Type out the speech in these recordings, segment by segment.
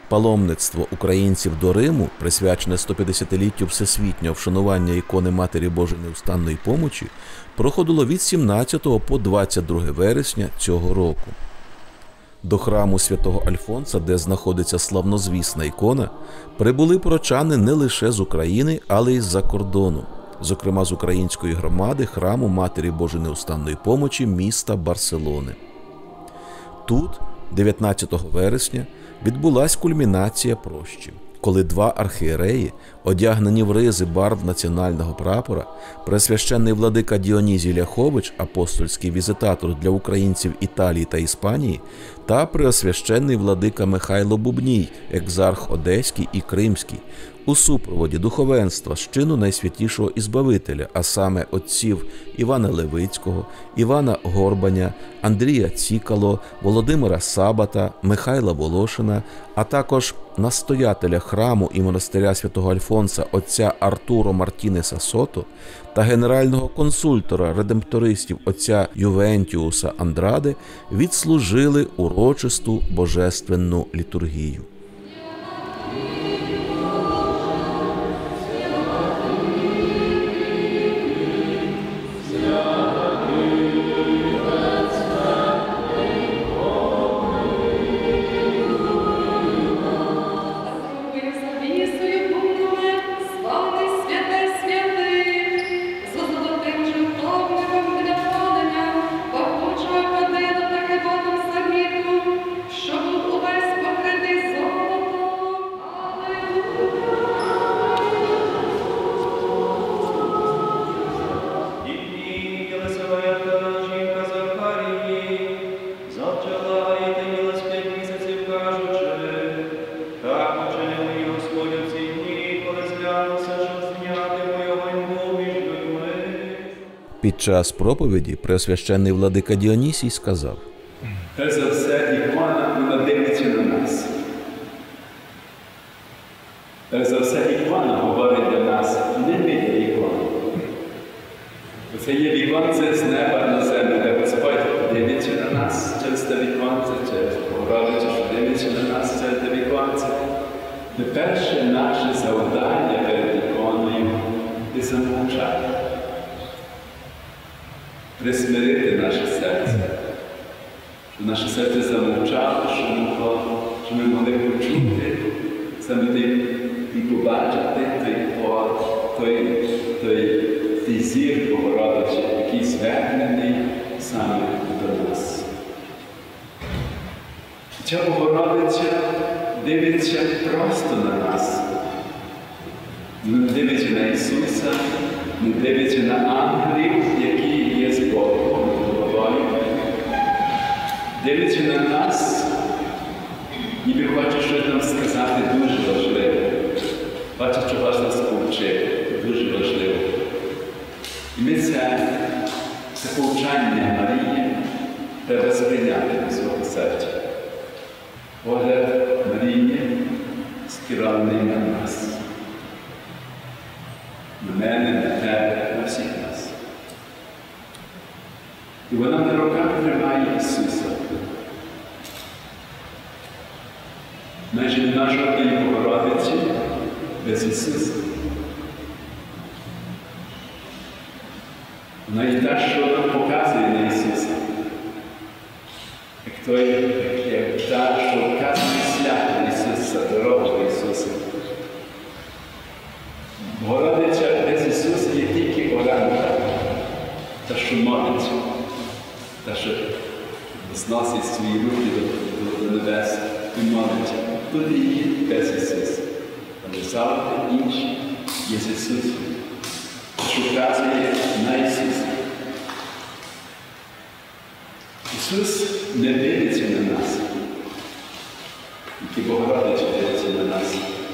Паломництво українців до Риму, присвячене 150-літтю всесвітнього вшанування ікони Матері Божої Неустанної Помочі, проходило від 17 по 22 вересня цього року. До храму святого Альфонса, де знаходиться славнозвісна ікона, прибули прочани не лише з України, але й з-за кордону, зокрема з української громади храму Матері Божої Неустанної Помочі міста Барселони. Тут, 19 вересня, відбулась кульмінація прощі, коли два архієреї, одягнені в ризи барв національного прапора, пресвященний владика Діонізій Ляхович, апостольський візитатор для українців Італії та Іспанії, та преосвященний владика Михайло Бубній, екзарх Одеський і Кримський, у супроводі духовенства з чину Найсвятішого Ізбавителя, а саме отців Івана Левицького, Івана Горбаня, Андрія Цікало, Володимира Сабата, Михайла Волошина, а також настоятеля храму і монастиря святого Альфонса отця Артуро Мартінеса Сото та генерального консультора редемптористів отця Ювентіуса Андраде відслужили урочисту божественну літургію. Під час проповіді преосвященний владика Діонісій сказав: «Перш за все, ікона, вона дивиться на нас. Перш за все, ікона говорить для нас, не ми є ікона. Це є віконце з неба на землю, де Господь дивиться на нас через те віконце, через Богородицю, що дивиться на нас через те віконце. І перше наше завдання перед іконою – це замовчати. Присмирити наше серце, щоб наше серце замовчало, щоб ми могли почути, саме і побачити той зір Богородичі, який звернений саме до нас. Ця Богородиця дивиться просто на нас. Не дивиться на Ісуса, не дивиться на ангелів, які є з Богом, головою. Дивиться на нас, ніби хоче щось нам сказати дуже важливе. Хоче чогось нас повчити, дуже важливо. І ми це повчання Марії треба сприйняти до свого серця. Погляд Марії скерований на нас. На мене, на тебе, на всіх нас. І вона на руках тримає Ісуса. Майже нема жодної Богородиці без Ісуса. Вона і та, що нам показує на Ісуса. Як та, що вказує шлях на Ісуса, дорогу до Ісуса. Богородиця без Ісуса є тільки оранка, та, що молиться, та, що зносить свої руки до небес і молиться. Тут її без Ісуса. Але завжди інші є з Ісусом, що вказує на Ісуса. Ісус не дивиться на нас, тільки Богородиця дивиться на нас.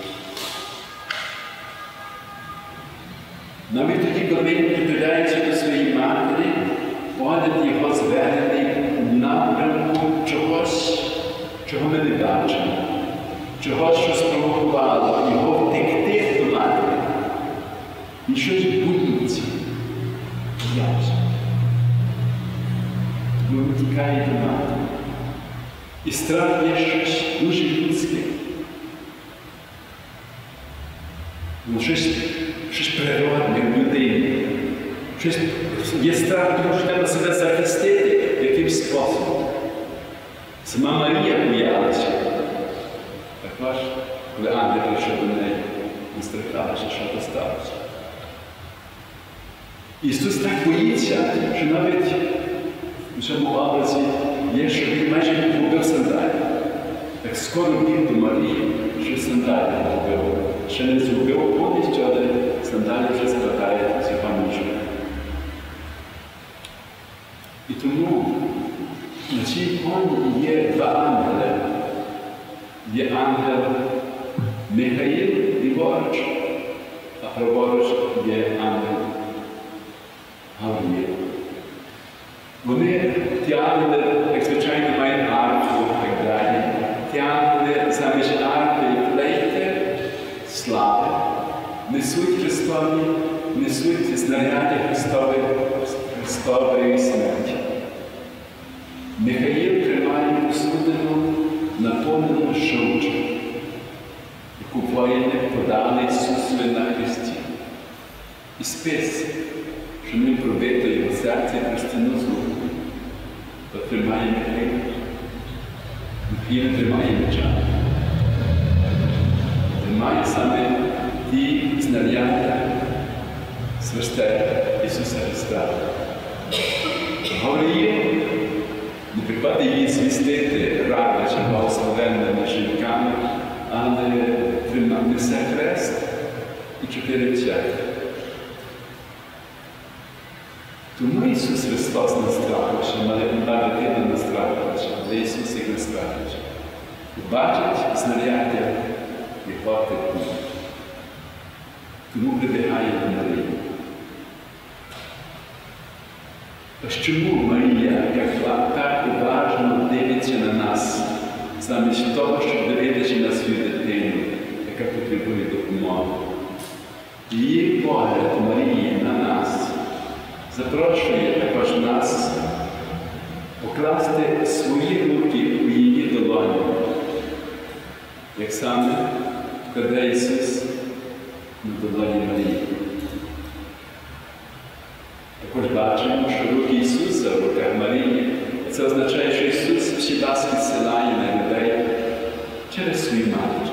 Навіть тоді, коли він притуляється до своєї матері, погляд його звернений в напрямку чогось, чого ми не бачимо, чогось, що спровокувало його втекти до матері. Він щось боїться. Боявся. Тому він тікає до матері. І страх є щось дуже людське. Ну, щось природне в людині. Щось є страх, тому що треба себе захистити якимсь способом. Сама Марія боялася. Також, коли ангел прийшов до неї, настрахалася, що то сталося. Ісус так боїться, що навіть у цьому образі є, що він майже побив сандалі. Так скоро біг до Марії, що сандалі побив. Ще не зробив повністю, але сандалі вже складає з його ніжок. І тому на цій іконі є два ангели. Є ангел Михаїл ліворуч, а праворуч є ангел Гавриїл. Вони, ті ангели, як звичайно, мають арфу і так далі. Ті ангели замість арфи і флейти слави, несуть Христові, несуть знаряди Христової смерті. Михаїл тримає посудину, наповнену жовчю, яку воїни подали Ісусові на хресті. І спис, що ним пробито його серце і хрестину зубу, то тримає Михаїл. Михаїл тримає меча. Тримає саме ті знаряддя священника Ісуса Христа. Гавриїл не приходить їй звістити радощі благословенними жінками, але несе хрест і 4 церкви. Тому Ісус Христос настрахався, мала дитина настрахався, але Ісус їх настрахався. Бачить знаряддя і хватить тут. Тому прибігає до Марії. Ось чому Марія так уважно дивиться на нас, замість того, щоб дивитися на свою дитину, яка потребує допомоги. Її погляд Марії на нас запрошує також нас покласти свої руки у її долоні, як саме кладе Ісус на долоні Марії. Також бачимо, що руки Ісуса в руках Марії, це означає, що Ісус всі ласки зсилає на людей через свою матір.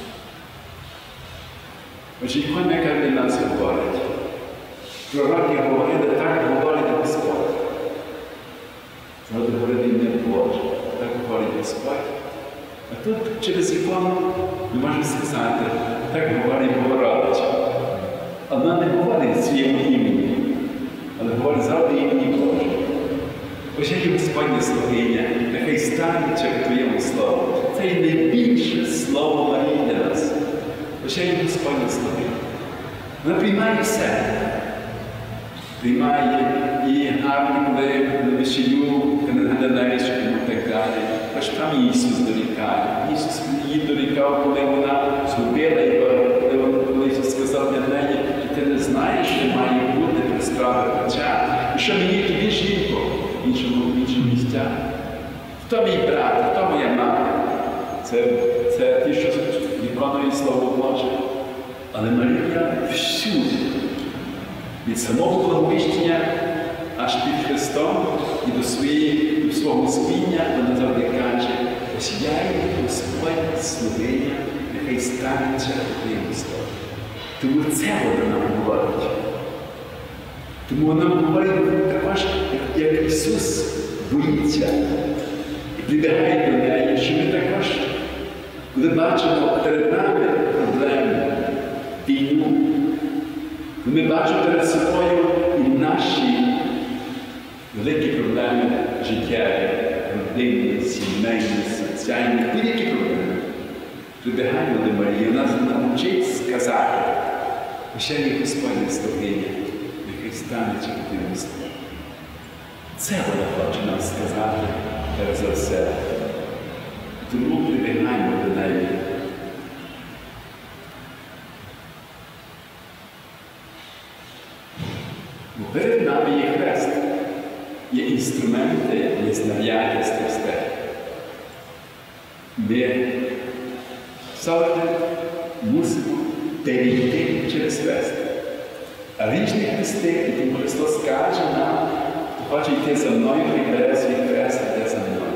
Отже, ікона, яка для нас говорить. Пророки говорили, так говорить Господь. Згодом говорили не Боже, так говорить Господь. А тут через ікону ми можемо сказати, так говорить Богородиця. Вона не говорить своєму імені, але говорить завжди імені Боже. Ось є Господнє слугиня, нехай станеться в Твоєму слову. Це є найбільше слово Марії для нас. Ось є Господнє слугиня. Вона приймає все. Приймає і гарні, коли на весіллю, Ганданейському і так далі. Аж там Ісус дорікає. Ісус її дорікав, коли вона згубила його, коли Ісус сказав для неї, ти не знаєш, що має бути при справах Отця. І що мені тобі жінко в іншому місцях? Хто мій брат, хто моя мати? Це ті, що виконує Слово Боже. Але Марія всюди, від самого благовіщення аж під Христом і до свого спіння, вона завжди каже, ось я є Господь, слугиня, нехай станеться Твоєму слові. Тому це вона нам говорить. Тому вона говорить також, як Ісус боїться і прибігає до неї, що ми також, коли бачимо перед нами проблеми, війну, ми бачимо перед собою і наші великі проблеми життєві, родинні, сімейні, соціальні, будь-які проблеми. Прибігаємо до Марії, вона навчить сказати, що є Господня слугиня, нехай станеться в Твоєму слові. Це вона хоче нам сказати, перш за все. Тому прибігаємо до неї. Бо перед нами є хрест, є інструменти, є знаряддя страстей. Ми завжди мусимо перейти через хрест. А різні хрести, і тому Христос каже нам, хто хоче йти за мною, хай бере свій хрест, йде за мною.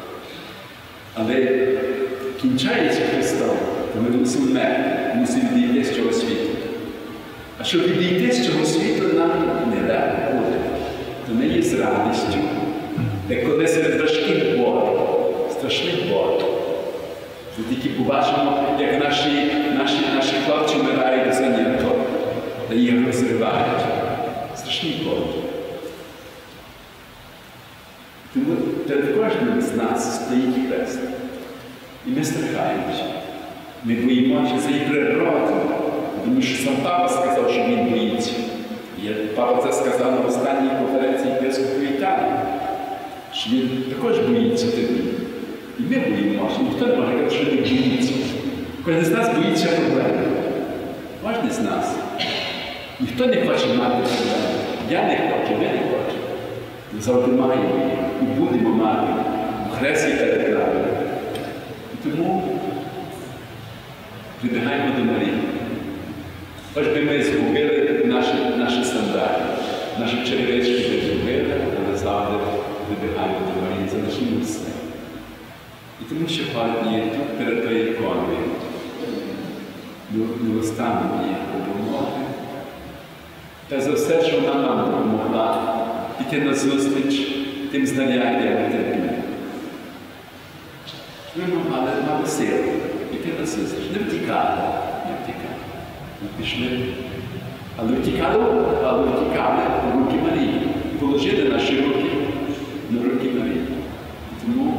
Але кінчається Христом, то ми мусимо вмерти, мусимо відійти з цього світу. А щоб відійти з цього світу, нам не легко буде. То не є з радістю. Де коли серед важких болей, страшних болей, ми тільки побачимо, як наші хлопці вмирають за німто, та їх розривають. Страшні болі. Тому перед кожним з нас стоїть хрест. І ми страхаємося. Ми боїмося, це і природа. Тому що сам Папа сказав, що він боїться. І Папа це сказав на останній конференції єпископів Італії, що він також боїться тоді. І ми боїмося. Ніхто не може казати, що не боїться. Кожен з нас боїться проблеми. Кожен з нас. Ніхто не хоче мати проблеми. Я не хочу, ми не хочемо. Ми завжди маємо їх. І будемо мати. У хресті перед нами. І тому прибігаємо до Марії. Хоч би ми згубили наші сандалі, наші черевички ми згубили, але завжди вибігаємо до Марії, залишимо все. І тому сьогодні тут перед тою іконою ми останемо її допомоги. Та за все, що вона нам допомогла, піти на зустріч тим знаряддям і терпінням. Ми мали сили піти на зустріч, не втікали. Ми пішли, але втікали в руки Марії. Положили наші руки на руки Марії. Тому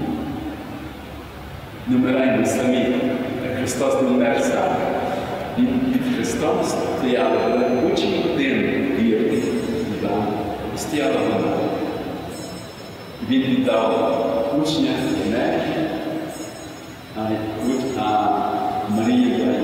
не вмираємо самі, як Христос не вмер сам. Він під Христом стояли, учні один вірний, і стояла вона. Він віддав учня енергію, а Марія дає.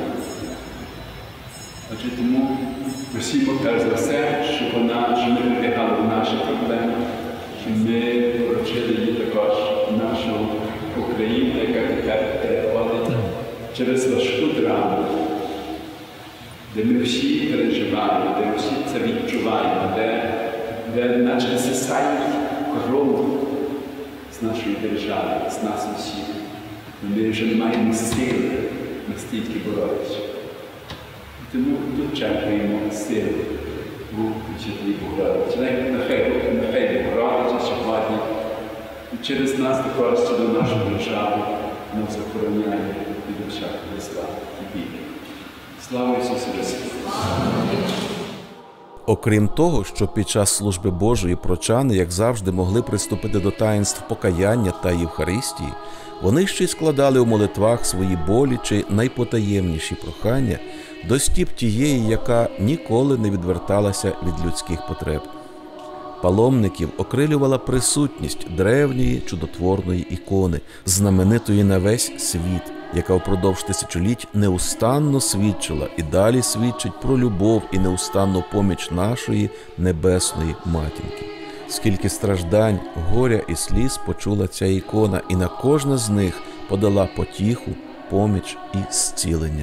Отже, тому просимо перш за все, щоб ми вибігали в наші проблеми, щоб ми поручили її також нашу Україну, яка тепер переходить через важку драму, де ми всі переживаємо, де ми всі це відчуваємо, де наче засяють кров з нашої держави, з нас усіх. Ми вже не маємо сили настільки боротися. Тому тут чекаємо сили у Святій Богородиці. Нехай Богородиця сьогодні і через нас також до нашої держави нас захороняє від всякого зла і біди. Слава Ісусу Христу! Окрім того, що під час служби Божої прочани, як завжди, могли приступити до таїнств покаяння та Євхаристії, вони ще й складали у молитвах свої болі чи найпотаємніші прохання до стіп тієї, яка ніколи не відверталася від людських потреб. Паломників окрилювала присутність древньої чудотворної ікони, знаменитої на весь світ, яка впродовж тисячоліть неустанно свідчила і далі свідчить про любов і неустанну поміч нашої небесної матінки. Скільки страждань, горя і сліз почула ця ікона, і на кожне з них подала потіху, поміч і зцілення.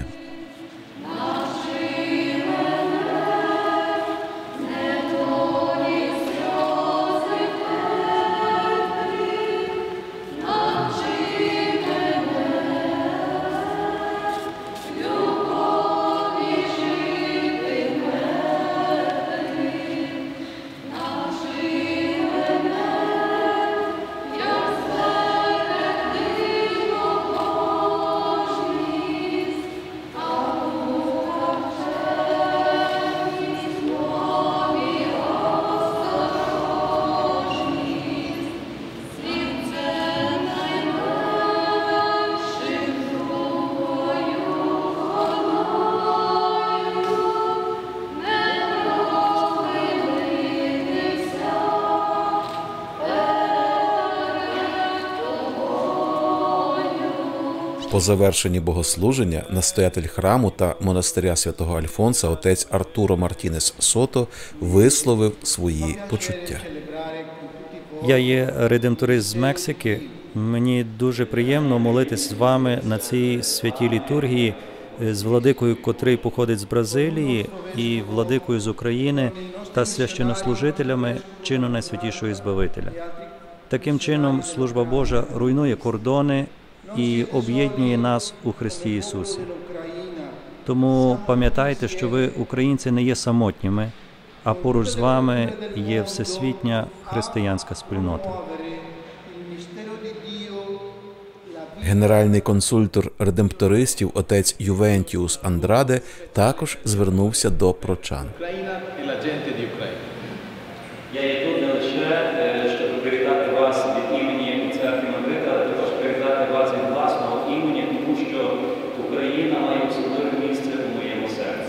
По завершенні богослуження настоятель храму та монастиря святого Альфонса отець Артуро Мартінес Сото висловив свої почуття. Я є редемторист з Мексики. Мені дуже приємно молитись з вами на цій святій літургії з владикою, котрий походить з Бразилії, і владикою з України та священнослужителями чину Найсвятішого Збавителя. Таким чином, служба Божа руйнує кордони і об'єднує нас у Христі Ісусі. Тому пам'ятайте, що ви, українці, не є самотніми, а поруч з вами є всесвітня християнська спільнота. Генеральний консультор редемптористів отець Ювентіус Андраде також звернувся до прочан. Я є тут не лише, щоб привітати вас від імені Церкви Мадрида, але також привітати вас від власного імені, тому що Україна має особливе місце у моєму серці.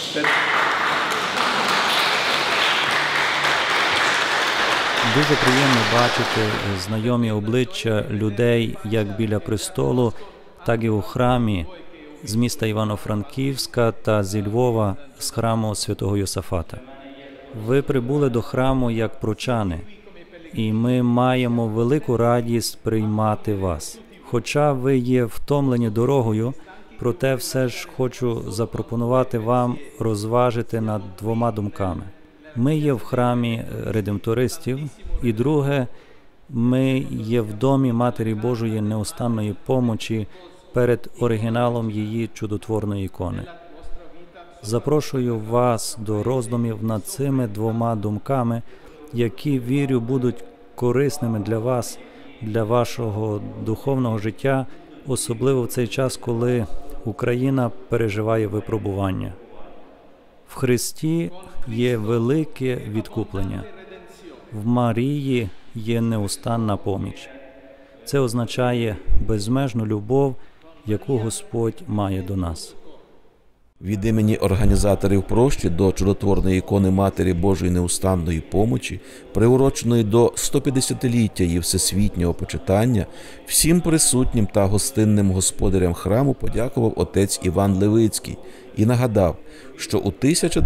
Дуже приємно бачити знайомі обличчя людей як біля престолу, так і у храмі з міста Івано-Франківська та зі Львова з храму святого Йосафата. Ви прибули до храму як прочани, і ми маємо велику радість приймати вас. Хоча ви є втомлені дорогою, проте все ж хочу запропонувати вам розважити над двома думками. Ми є в храмі редемптористів, і друге, ми є в домі Матері Божої неустанної помочі перед оригіналом її чудотворної ікони. Запрошую вас до роздумів над цими двома думками, які, вірю, будуть корисними для вас, для вашого духовного життя, особливо в цей час, коли Україна переживає випробування. В Христі є велике відкуплення. В Марії є неустанна поміч. Це означає безмежну любов, яку Господь має до нас. Від імені організаторів прощі до чудотворної ікони Матері Божої неустанної помочі, приуроченої до 150-ліття її всесвітнього почитання, всім присутнім та гостинним господарям храму подякував отець Іван Левицький і нагадав, що у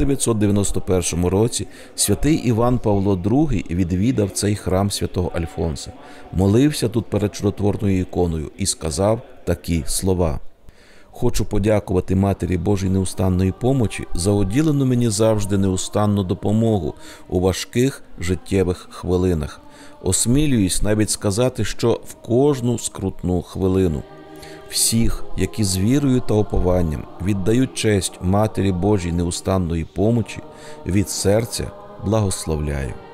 1991 році святий Іван Павло II відвідав цей храм святого Альфонса, молився тут перед чудотворною іконою і сказав такі слова: «Хочу подякувати Матері Божій неустанної помочі за уділену мені завжди неустанну допомогу у важких життєвих хвилинах. Осмілююсь навіть сказати, що в кожну скрутну хвилину. Всіх, які з вірою та упованням віддають честь Матері Божій неустанної помочі, від серця благословляю».